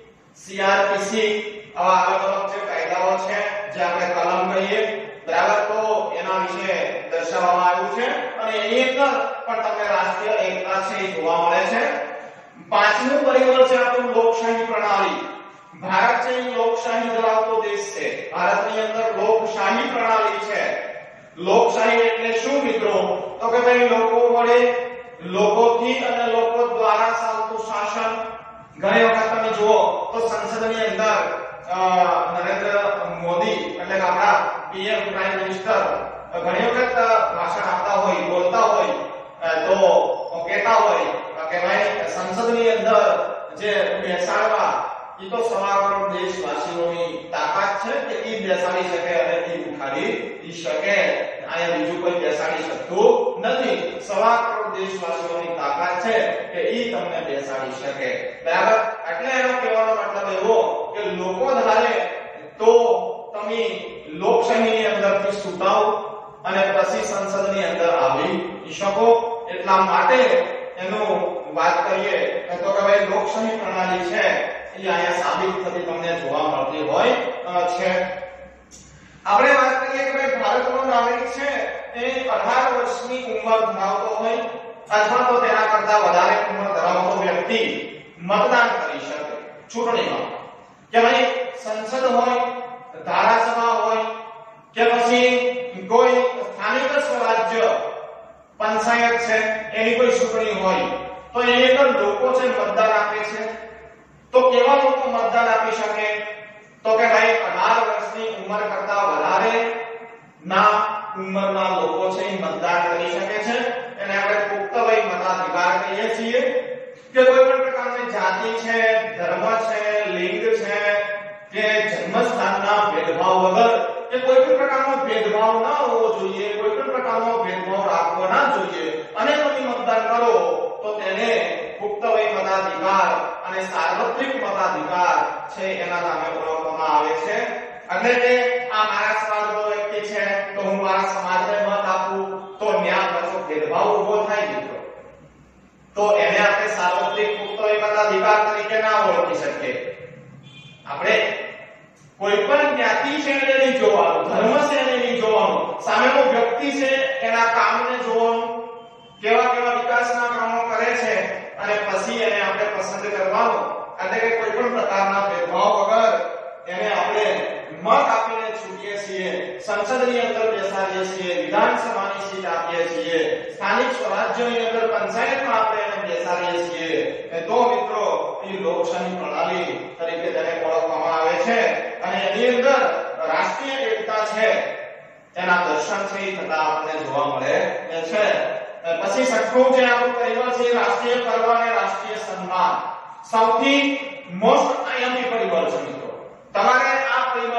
સીઆરપીસી આવા અલગ અલગ જે કાયદાઓ છે જે આપણે કલમ કહીએ, બરાબર, તો એના વિશે દર્શાવવામાં આવ્યું છે અને એની અંદર પણ તમને રાષ્ટ્રીય એકતા છે એ જોવા મળે છે. પાંચમું પરિબળ છે આપણું લોકશાહી પ્રણાલી. ભારત છે એ લોકશાહી ધરાવતો દેશ છે. ભારતની અંદર લોકશાહી પ્રણાલી છે. લોકશાહી એટલે શું મિત્રો? તો કે ભાઈ લોકો વડે, લોકોથી અને લોકો દ્વારા ચાલતું શાસન. ઘણી વખત તમે જુઓ તો સંસદની અંદર નરેન્દ્ર મોદી એટલે કે આપણા પીએમ પ્રાઇમ મિનિસ્ટર ઘણી વખત ભાષણ આપતા હોય, બોલતા હોય તો કહેતા હોય કે ભાઈ સંસદની અંદર જે બેસાડવા એ તો સવા કરોડ દેશવાસીઓની તાકાત છે કે એ બેસાડી શકે અને એ ઉઠાડી શકે. અહીંયા બીજું કોઈ બેસાડી શકતું નથી. સવા કરોડ દેશવાસીઓની તાકાત છે કે એ તમને બેસાડી શકે, બરાબર. એટલે એનો કહેવાનો મતલબ એવો કે લોકો ધારે તો તમે લોકશાહીની અંદરથી સુતાવ અને પછી સંસદની અંદર આવી શકો. એટલા માટે એનું વાત કરીએ તો કે ભાઈ લોકશાહી પ્રણાલી છે એ અહીંયા સાબિત થતી તમને જોવા મળતી હોય છે. આપણે વાત કરીએ કે ભાઈ ભારતનો નાગરિક છે એ અઢાર વર્ષની ઉંમર ધરાવતો હોય અથવા તો તેના કરતા વધારે ઉંમર ધરાવતો વ્યક્તિ મતદાન કરી શકે ચૂંટણીમાં. કે ભાઈ સંસદ હોય, ધારાસભા હોય કે પછી કોઈ સ્થાનિક સ્વરાજ્ય પંચાયત છે એની કોઈ ચૂંટણી હોય તો એની અંદર લોકો છે મતદાન આપે છે. તો કેવા લોકો મતદાન આપી શકે? તો કે ભાઈ અઢાર વર્ષની ઉંમર કરતા વધારે ના ઉંમરના લોકો છે એ મતદાન કરી શકે છે. એને આપણે પુખ્ત વય મતાધિકાર કહીએ છીએ. કે કોઈ પણ પ્રકારની જાતિ છે, ધર્મ છે, લિંગ છે કે જન્મસ્થાનના ભેદભાવ વગર કે કોઈ પણ પ્રકારનો ભેદભાવ ન હોવો જોઈએ, કોઈ પણ પ્રકારનો ભેદભાવ રાખવો ના જોઈએ અને તમે મતદાન કરો તો તેને પુખ્ત વય મતાધિકાર અને સાર્વત્રિક મતાધિકાર છે એના નામે ઓળખવામાં આવે છે. એટલે કે આ મારા સમાજનો વ્યક્તિ છે તો હું મારા સમાજને મત આપું તો ન્યાય પાછો ભેદભાવ ઉભો થાય મિત્રો. તો એને આપણે સાર્વત્રિક પુખ્ત વય મતાધિકાર તરીકે ના ઓળખી શકીએ. આપણે કોઈ પણ જ્ઞાતિ છે એને નહીં જોવાનું, ધર્મ છે એને નહીં જોવાનું, સામેનો વ્યક્તિ છે એના કામને જોવાનું, કેવા કેવા વિકાસના કામો કરે છે અને પછી એને આપણે પસંદ કરવાનું. એટલે કે કોઈ પણ પ્રકારના ભેદભાવ વગર એને આપણે મત આપીને છૂટીએ છીએ, સંસદની અંદર બેસાડીએ છીએ, વિધાનસભાની સીટ આપીએ છીએ, સ્થાનિક સ્વરાજ્યની અંદર પંચાયતમાં આપણે એને બેસાડીએ છીએ. તો મિત્રો એ લોકશાહી પ્રણાલી તરીકે તેને ઓળખવામાં આવે છે અને એની અંદર રાષ્ટ્રીય એકતા છે તેના દર્શન છે એ થતા આપણને જોવા મળે છે. પછી છઠ્ઠું જે આપણું પરિબળ છે રાષ્ટ્રીય પર્વ અને રાષ્ટ્રીય સન્માન. સૌથી મોસ્ટ આઈએમપી પરિબળ છે મિત્રો. તમારે આ પરિબળ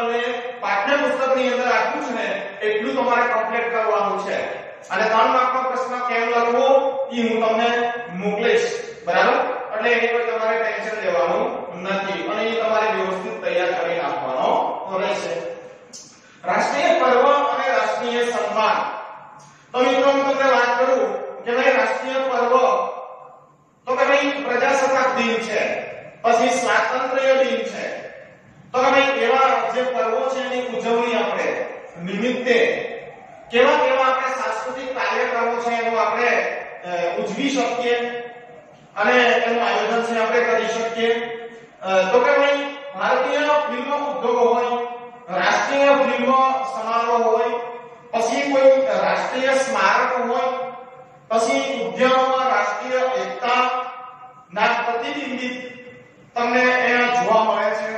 તમને મોકલીશ, બરાબર? એટલે એની કોઈ તમારે ટેન્શન લેવાનું નથી અને એ તમારે વ્યવસ્થિત તૈયાર કરી નાખવાનો રહેશે. રાષ્ટ્રીય પર્વ અને રાષ્ટ્રીય સન્માન. તો મિત્રો હું તમને વાત કરું કે ભાઈ રાષ્ટ્રીય પર્વ તો કે ભાઈ પ્રજાસત્તાક દિન છે, પછી સ્વાતંત્ર્ય દિન છે. તો કે ભાઈ એવા જે પર્વો છે એની ઉજવણી આપણે નિમિત્તે કેવા કેવા આપણે સાંસ્કૃતિક કાર્યક્રમો છે એનું આપણે ઉજવી શકીએ અને એનું આયોજન છે આપણે કરી શકીએ. તો કે ભાઈ ભારતીય ફિલ્મ ઉદ્યોગ હોય, રાષ્ટ્રીય ફિલ્મ સમારોહ હોય, પછી કોઈ રાષ્ટ્રીય સ્મારક હોય, પછી ઉદ્યાનોમાં રાષ્ટ્રીય એકતા ના પ્રતિબિંબિત તમને અહીંયા જોવા મળે છે.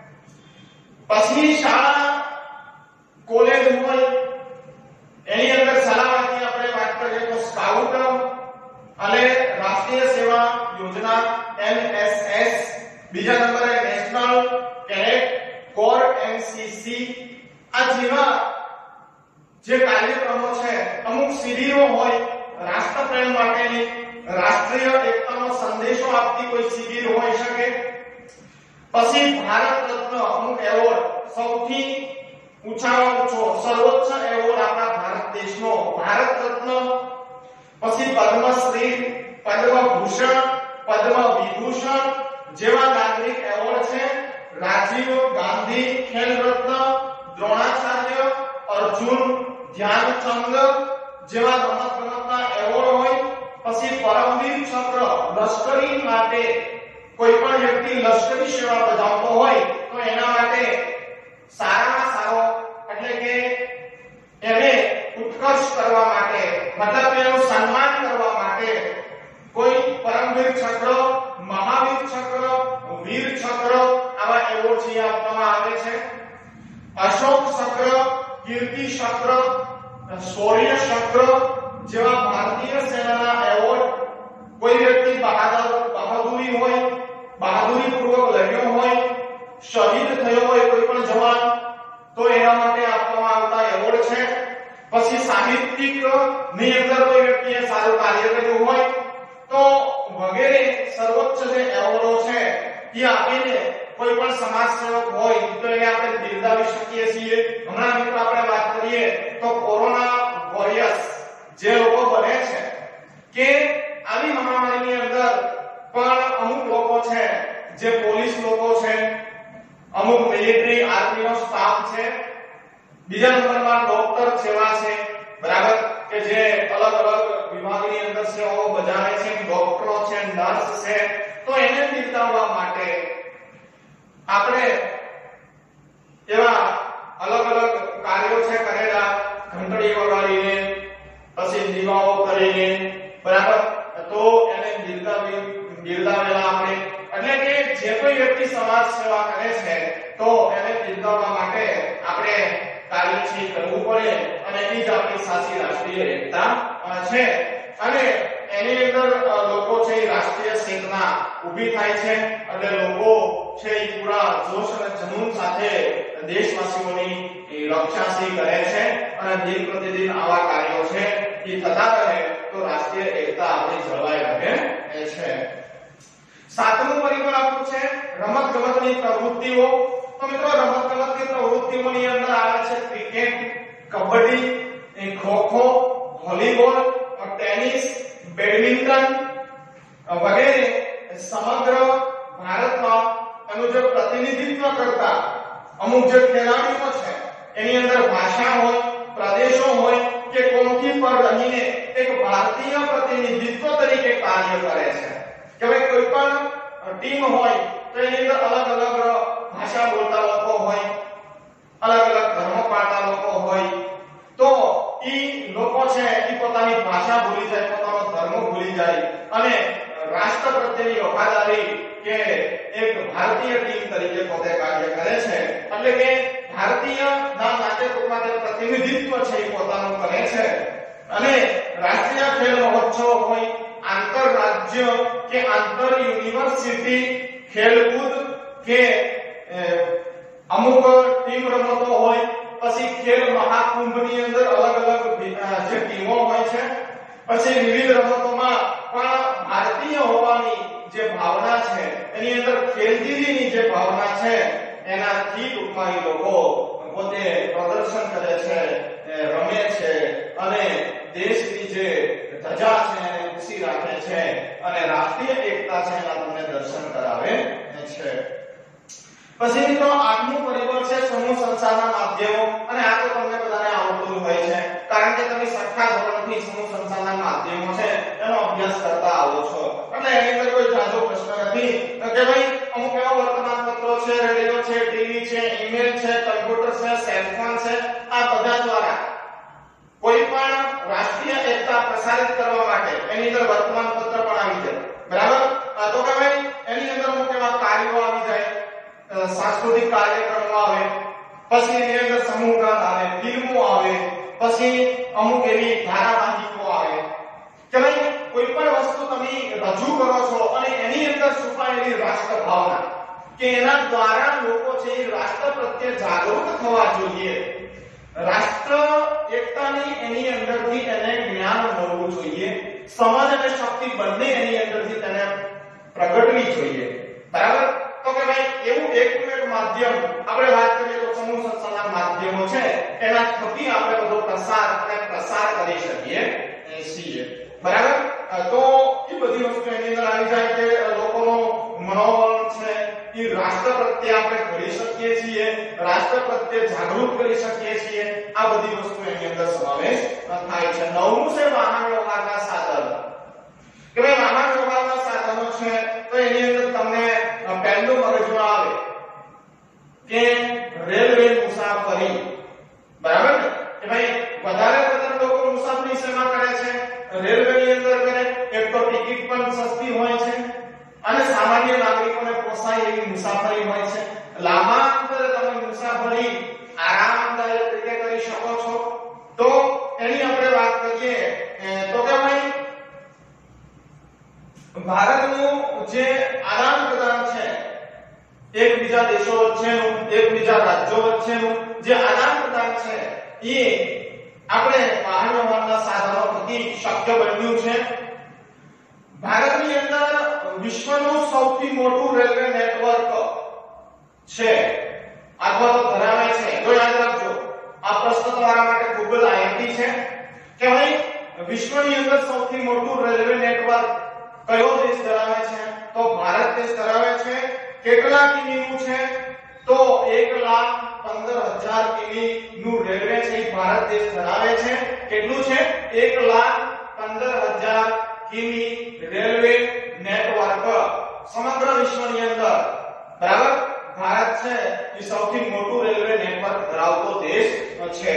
પછી શાળા કોલેજ હોય એની અંદર સલામતી આપણે વાત કરીએ તો સ્કાઉટ અને રાષ્ટ્રીય સેવા યોજના એન એસ એસ, બીજા નંબરે national cadet corps N C C. આ જેવા જે કાર્યક્રમો છે, અમુક શિબિરો હોય રાષ્ટ્રપ્રેમ માટેની, રાષ્ટ્રીય એકતાનો સંદેશો આપતી કોઈ શિબિર હોઈ શકે. પછી ભારત રત્ન અમુક એવોર્ડ, સૌથી ઊંચામાં ઊંચો સર્વોચ્ચ એવોર્ડ આપણા ભારત દેશનો ભારત રત્ન. પછી પદ્મશ્રી, પદ્મભૂષણ, પદ્મ વિભૂષણ જેવા નાગરિક એવોર્ડ છે. રાજીવ ગાંધી ખેલ રત્ન, દ્રોણાચાર્ય, અર્જુન, ધ્યાનચંદ જેવા રમત ગમતના એવોર્ડ હોય. પછી પરમવીર ચક્ર, લશ્કરી માટે કોઈ પણ વ્યક્તિ લશ્કરી સેવા બજાવતો હોય તો એના માટે સારામાં સારો એટલે કે એને ઉત્કર્ષ કરવા માટે, મતલબ એનું સન્માન કરવા માટે કોઈ પરમવીર ચક્ર, મહાવીર ચક્ર, વીર ચક્ર આવા એવોર્ડ છે આપવામાં આવે છે. અશોક ચક્ર, કીર્તિ ચક્ર, શૌર્ય ચક્ર જેવા ભારતીય સેનાના એવોર્ડ, કોઈ વ્યક્તિ બહાદર બહાદુરી હોય, બહાદુરી પૂર્વક લડ્યો હોય, શહીદ થયો હોય કોઈ પણ જવાન તો એના માટે આપવામાં આવતા એવોર્ડ છે. પછી સાહિત્યિક ની અંદર કોઈ વ્યક્તિએ સારું કાર્ય કર્યું હોય તો વગેરે સર્વોચ્ચ જે એવોર્ડો છે એ આપીને કોઈ પણ સમાજ સેવક હોય તો એને આપણે બિરદાવી શકીએ છીએ. હમણાં મિત્રો આપણે વાત કરીએ તો કોરોના વોરિયર્સ જે લોકો બને છે કે આવી મહામારીની અંદર પણ અમુક લોકો છે જે પોલીસ લોકો છે, અમુક મિલિટરી આર્મી નો સ્ટાફ છે, બીજા નંબરમાં ડોક્ટર સેવા છે, બરાબર, કે જે અલગ અલગ વિભાગની અંદર સેવાઓ બજાવે છે, ડોક્ટરો છે, નર્સ છે. તો એને બિરદાવવા માટે આપણે એવા અલગ અલગ કાર્યો છે કરેલા, ઘંટડી વગાડીને, પછી દીવાઓ કરીને, બરાબર, તો એને બિરદાવી બિરદાવેલા આપણે. એટલે કે જે કોઈ વ્યક્તિ સમાજ સેવા કરે છે તો એને બિરદાવવા માટે આપણે કાર્ય છે કરવું પડે અને એ જ આપણી સાચી રાષ્ટ્રીય એકતા છે. અને એની અંદર લોકો છે રાષ્ટ્રીય ચેતના ઊભી થાય છે અને લોકો છે એ પૂરા જોશ અને જનૂન સાથે દેશવાસીઓની રક્ષા કરે છે અને દિન પ્રતિદિન આવા કાર્યો છે એ થતા રહે તો રાષ્ટ્રીય એકતા આપણી જળવાઈ રહે છે. સાતમું પરિબળ આપણું છે રમત ગમતની પ્રવૃત્તિઓ. તો મિત્રો રમત ગમતની પ્રવૃત્તિઓની અંદર આવે છે cricket, kabaddi, kho kho, volleyball, tennis, badminton વગેરે. સમગ્ર ભારતમાં એનું જે પ્રતિનિધિત્વ કરતા અમુક જે ખેલાડીઓ છે એની અંદર ભાષા હોય, પ્રદેશો હોય કે કોમથી પર રહીને એક ભારતીય પ્રતિનિધિત્વ તરીકે કાર્ય કરે છે. કે ભાઈ કોઈ પણ ટીમ હોય તો એની અંદર અલગ અલગ ભાષા બોલતા લોકો હોય, અલગ અલગ ધર્મ પાળતા લોકો હોય. તો ઈ લોકો છે ઈ પોતાની ભાષા ભૂલી જાય, પોતાનો ધર્મ ભૂલી જાય અને રાષ્ટ્ર પ્રત્યેની વફાદારી કે એક ભારતીય ટીમ તરીકે પોતે કાર્ય કરે છે. એટલે કે ભારતીય ના નાતે પોતાને પ્રતિનિધિત્વ છે એ પોતાનું કરે છે. અને રાષ્ટ્રીય ખેલ મહોત્સવ હોય, આંતરરાજ્ય કે આંતર યુનિવર્સિટી ખેલકૂદ કે અમુક ટીમ રમતો હોય, પછી ખેલ મહાકુંભની અંદર અલગ અલગ જે ટીમો હોય છે, પછી વિવિધ રમતોમાં પણ ખેલદિલીની જે ભાવના છે એનાથી ટૂંકમાં એ લોકો પોતે પ્રદર્શન કરે છે, રમે છે અને દેશની જે ધજા છે એને ઊંચી રાખે છે અને રાષ્ટ્રીય એકતા છે એના તમને દર્શન કરાવે છે. પછી મિત્રો આઠમું પરિબળ છે સમૂહ સંચારના માધ્યમો, અને આ તો તમને બધાને આવડતું હોય છે કારણ કે તમે છઠ્ઠા ધોરણથી સમૂહ સંચારના માધ્યમો છે એનો અભ્યાસ કરતા આવો છો, એટલે એની અંદર કોઈ જાજો પ્રશ્ન નથી કે ભાઈ અમુક એવા વર્તમાન પત્રો છે, રેડિયો છે, ટીવી છે, ઈમેલ છે, કમ્પ્યુટર છે, સેલફોન છે, આ બધા દ્વારા કોઈ પણ રાષ્ટ્રીય એકતા પ્રસારિત કરવા માટે એની અંદર વર્તમાન પત્ર પણ આવી જાય. બરાબર? તો કે ભાઈ એની અંદર અમુક એવા કાર્યો આવી જાય, સાંસ્કૃતિક કાર્યક્રમો આવે, પછી એની અંદર સમૂહ ગાન આવે, ફિલ્મો આવે, પછી અમુક એવી ધારાવાહિકો આવે કે ભાઈ કોઈ પણ વસ્તુ તમે રજૂ કરો છો અને એની અંદર છુપાયેલી રાષ્ટ્ર ભાવના કે એના દ્વારા લોકો છે એ રાષ્ટ્ર પ્રત્યે જાગૃત થવા જોઈએ, રાષ્ટ્ર એકતાની એની અંદરથી એને જ્ઞાન મળવું જોઈએ, સમજ અને શક્તિ બંને એની અંદરથી તેને પ્રગટવી જોઈએ. બરાબર? તો કે ભાઈ એવું એકનું એક માધ્યમ આપણે વાત કરીએ તો સમૂહ સંચારના માધ્યમો છે એના થકી આપણે બધો પ્રસાર અને પ્રસાર કરી શકીએ છીએ. બરાબર? તો એ બધી વસ્તુ એની અંદર આવી જાય કે લોકોનો મનોબળ છે એ રાષ્ટ્ર પ્રત્યે આપણે કરી શકીએ છીએ, રાષ્ટ્ર પ્રત્યે જાગૃત કરી શકીએ છીએ, આ બધી વસ્તુ એની અંદર સમાવેશ થાય છે. નવમું છે વાહન વ્યવહારના સાધનો, કે ભાઈ વાહન વ્યવહારના સાધનો છે તો એની અંદર તમને પહેલું મગજમાં આવે કે રેલવે મુસાફરી. બરાબર ને? કે ભાઈ વધારે વધારે લોકો મુસાફરી શેમાં કરે છે? રેલવે ની અંદર કરે. એક તો ટિકિટ પણ સસ્તી હોય છે અને સામાન્ય નાગરિકોને પોસાય એવી મુસાફરી હોય છે. લાંબા અંતરે તમે મુસાફરી આરામદાયક રીતે કરી શકો છો. તો એની આપણે વાત કરીએ તો કે ભાઈ ભારતનું જે આદાન પ્રદાન છે એકબીજા દેશો વચ્ચેનું, એકબીજા રાજ્યો વચ્ચેનું જે આદાન પ્રદાન છે એ આપણે વાહન વ્યવહારના સાધનો થકી શક્ય બન્યું છે. ભારતની અંદર વિશ્વનું સૌથી મોટું રેલવે નેટવર્ક છે અથવા તો ધરાવે છે. જો યાદ રાખજો આ પ્રશ્ન તમારા માટે ખૂબ જ આયતી છે કે ભાઈ વિશ્વની અંદર સૌથી મોટું રેલવે નેટવર્ક કયો દેશ ધરાવે છે? તો ભારત દેશ ધરાવે છે. કેટલા કિમીનું છે? તો એક લાખ પંદર હજાર કિમી નું રેલવે છે એ ભારત દેશ ધરાવે છે. કેટલું છે? એક લાખ પંદર હજાર કિમી રેલવે નેટવર્ક સમગ્ર વિશ્વની અંદર. બરાબર? ભારત છે એ સૌથી મોટું રેલવે નેટવર્ક ધરાવતો દેશ છે.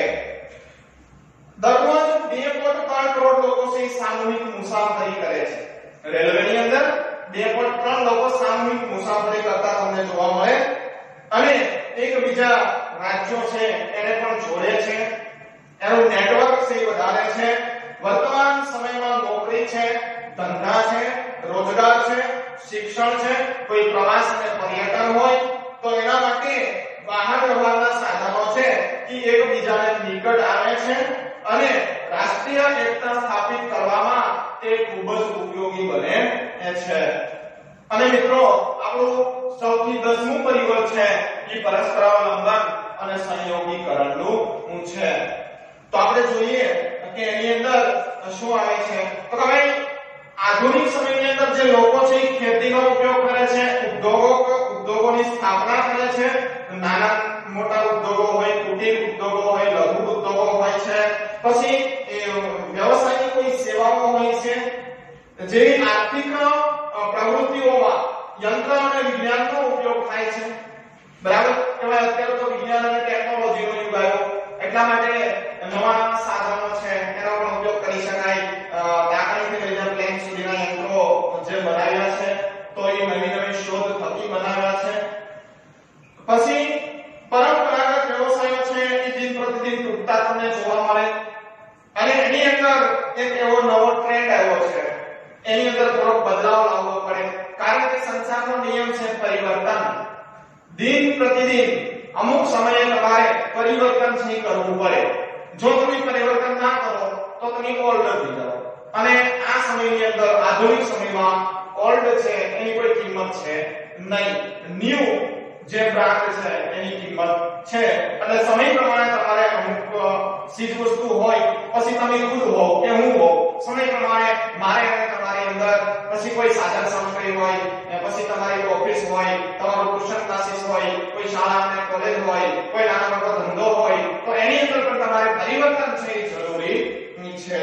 દરરોજ બે પોઈન્ટ ત્રણ કરોડ લોકો છે સામૂહિક મુસાફરી કરે છે. રેલવેની અંદર બે પોઈન્ટ ત્રણ લોકો સામૂહિક મુસાફરી કરતા તમને જોવા મળે અને એકબીજા રાજ્યો છે એને પણ જોડે છે, એનું નેટવર્ક છે એ વધારે છે. વર્તમાન સમયમાં નોકરી છે, ધંધા છે, રોજગાર છે, શિક્ષણ છે, કોઈ પ્રવાસ અને પર્યટન હોય તો એના માટે વાહન વ્યવહારના સાધનો છે એ એકબીજાને નિકટ આવે છે અને રાષ્ટ્રીય એકતા સ્થાપિત કરવામાં તે ખૂબ જ ઉપયોગી બને છે. અને મિત્રો આપણું સૌથી દસમું પરિબળ છે એ પરસ્પરાવલંબન અને સંયોગીકરણનું છે. તો આપણે જોઈએ કે એની અંદર શું આવે છે તો કે ભાઈ આધુનિક સમયની અંદર જે લોકો છે એ ખેતીનો ઉપયોગ કરે છે, ઉદ્યોગો ઉદ્યોગોની સ્થાપના કરે છે, નાના મોટા ઉદ્યોગો હોય, કુટીર ઉદ્યોગો હોય, લઘુ ઉદ્યોગો હોય છે, પછી વ્યવસાયની કોઈ સેવાઓ હોય છે, જેવી આર્થિક પ્રવૃત્તિઓમાં યંત્ર અને વિજ્ઞાનનો ઉપયોગ થાય છે. બરાબર? કે ભાઈ અત્યારે તો વિજ્ઞાન અને ટેકનોલોજીનો યુગ આવ્યો એટલા માટે નવા સાધનો છે એનો પણ ઉપયોગ કરી શકાય. લાકડીથી લઈને પ્લેન સુધીના યંત્રો જે બનાવ્યા છે તો એ નવી નવી શોધ થકી બનાવ્યા છે. પછી પરંપરાગત વ્યવસાયો છે એ દિન પ્રતિદિન તૂટતા તમને જોવા મળે અને એની અંદર એક એવો નવો ટ્રેન્ડ આવ્યો છે, એની અંદર થોડો બદલાવ લાવવો પડે કારણ કે સંસારનો નિયમ છે પરિવર્તન. દિન પ્રતિદિન અમુક સમયે તમારે પરિવર્તન છે કરવું પડે. જો તમે પરિવર્તન ના કરો તો તમે ઓલ્ડ થઈ જાઓ અને આ સમયની અંદર આધુનિક સમયમાં ઓલ્ડ છે એની કોઈ કિંમત છે નહીં. ન્યુ જે બ્રાન્ડ છે એની કિંમત છે. એટલે સમય પ્રમાણે તમારે અમુક ચીજ વસ્તુ હોય પછી તમે ખુદ હો કે હું હો સમય પ્રમાણે મારે અને તમારી અંદર પછી કોઈ સાધન સામગ્રી હોય પછી તમારી ઓફિસ હોય તમારું ટ્યુશન ક્લાસીસ હોય કોઈ શાળા અને કોલેજ હોય કોઈ નાનો મોટો ધંધો હોય તો એની અંદર પણ તમારે પરિવર્તન છે એ જરૂરી છે.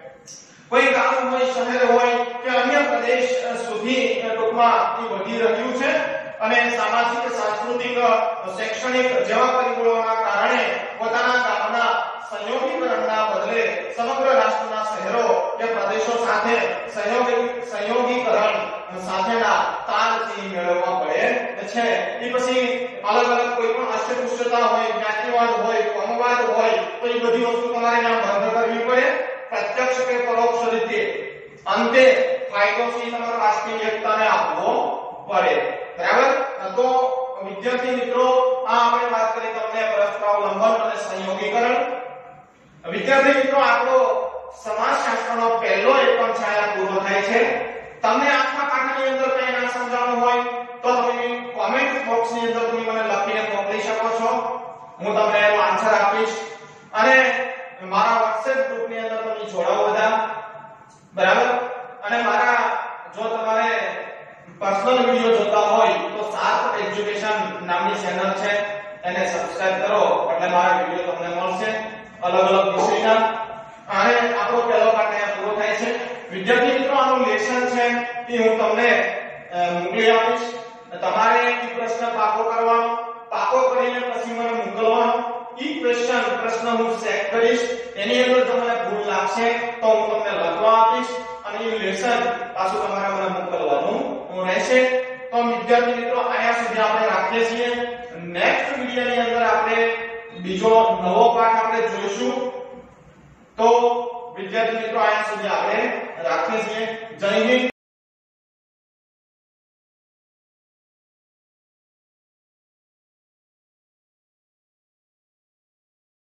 કોઈ ગામ હોય શહેર હોય કે અન્ય પ્રદેશ સુધી ટૂંકમાં એ વધી રહ્યું છે અને સામાજિક સાંસ્કૃતિક શૈક્ષણિક જેવા પરિબળોના કારણે પોતાના ગામના સંયોગીકરણના બદલે સમગ્ર રાષ્ટ્રના શહેરો કે પ્રદેશો સાથે સહયોગી સહયોગીકરણ સાથેના તાલથી મેળવવા પડે છે. એ પછી અલગ અલગ કોઈ પણ અસ્પૃશ્યતા હોય જ્ઞાતિવાદ હોય કોમવાદ હોય તો એ બધી વસ્તુ તમારે ત્યાં બંધ કરવી પડે પ્રત્યક્ષ કે પરોક્ષ રીતે. અંતે ફાયદો છે તમારો રાષ્ટ્રીય એકતાને આપવો પડે. બરાબર. તો વિદ્યાર્થી મિત્રો આ આપણે વાત કરી તમને પરસ્પરાવલંબન અને સંયોગીકરણ. વિદ્યાર્થી મિત્રો આપણો સમાજશાસ્ત્રનો પહેલો એકમ છે આ પૂરો થાય છે. તમને આખા પાઠની અંદર કંઈ ના સમજાણું હોય તો તમે કોમેન્ટ બોક્સની અંદર તમે મને લખીને મોકલી શકો છો. હું તમને એનો આન્સર આપીશ અને મારા WhatsApp ગ્રુપની અંદર તમે જોડાઓ બધા. બરાબર. અને મારા જો તમારે પર્સનલ વિડિયો જોતા હોય તો સાર્થ એજ્યુકેશન નામની ચેનલ છે એને સબસ્ક્રાઇબ કરો એટલે મારા વિડિયો તમને મળશે અલગ અલગ વિષયના. અને આપણો પહેલો પાઠ અહીંયા પૂરો થાય છે. વિદ્યાર્થી મિત્રો આનું લેસન છે એ હું તમને મોકલી આપીશ. તમારે એ પ્રશ્ન પાકો કરવાનો, પાકો કરીને પછી મને મોકલવાનો. ઈ ક્વેશ્ચન પ્રશ્ન હું ચેક કરીશ, એની અંદર જો મને ભૂલ લાગશે તો હું તમને લખવા આપીશ અને એ લેસન પાછું તમારે મને મોકલવાનું રહેશે. તો વિદ્યાર્થી મિત્રો અહીંયા સુધી આપણે રાખીએ છીએ. નેક્સ્ટ વિડિયોની અંદર આપણે બીજો નવો પાઠ આપણે જોઈશું. તો વિદ્યાર્થી મિત્રો અહીંયા સુધી આપણે રાખીએ છીએ. જય હિન્દ.